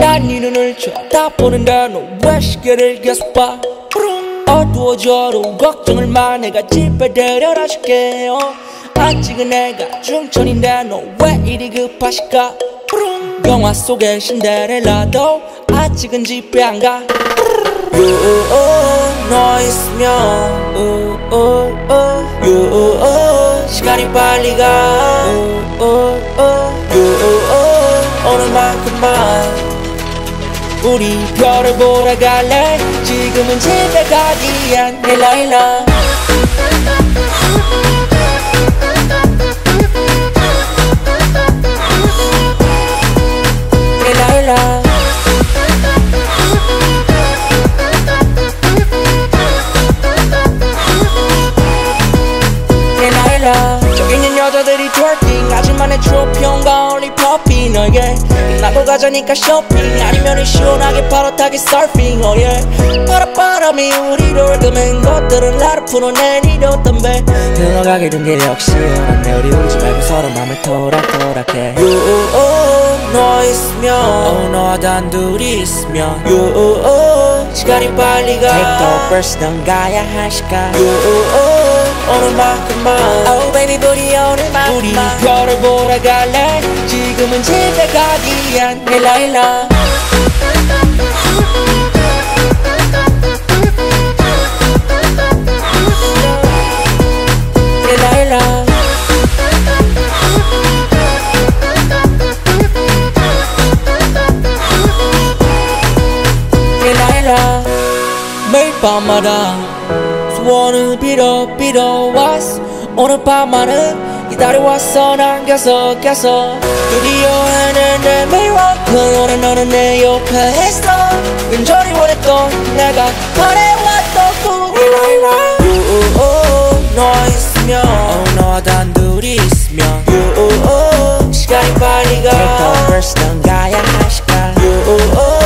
난 네 눈을 쳐다보는데 너 왜 시계를 계속 봐. 어두워져도 걱정을마 내가 집에 데려다 줄게. 아직은 내가 중천인데 너 왜 이리 급하실까. 영화 속의 신데렐라도 아직은 집에 안 가. 너 있으면 시간이 빨리 가. 오늘만큼만 우리 별을 보러 갈래. 지금은 집에 가기엔 헬라헬라. 헬라헬라. 헬라헬라. 저기 있는 여자들이 twerking 아직만의 추억 평가 only puppy. 너에게 나도 가자니까 쇼핑 아니면 시원하게 바로 타기 서핑. oh yeah. 바람이 우리를 끄면 것들은 나를 풀어내리려 담배 들어가게 된 게 역시 오는데 우리 울지 말고 서로 맘을 토락토락해. 너 있으면 너와 단둘이 있으면 시간이 빨리 가. Take the first 넌 가야 할 시간. 오늘만큼만 Oh baby 부디 오늘만큼만 우리 별을 보러 갈래. 지금은 집에 가기엔 헬라헬라. 헬라헬라. 헬라헬라. 매일 밤마다 소원을 빌어왔어. 오늘 밤만은 기다려왔어. 난 계속 그리워하는데 매일만큼 오늘 너는 내 옆에 있어. 온전히 원했던 내가 바래왔던 그 너 있으면 너와 단둘이 있으면 시간이 빨리 가. Take the first 넌 가야 할 시간.